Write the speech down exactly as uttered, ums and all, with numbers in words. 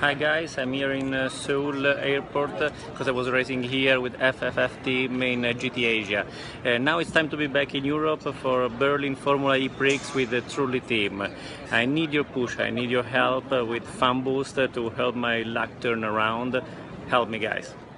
Hi guys, I'm here in uh, Seoul airport because I was racing here with F F F team in uh, G T Asia. Uh, now it's time to be back in Europe for Berlin Formula ePrix with the Trulli team. I need your push, I need your help uh, with fan boost to help my luck turn around. Help me guys.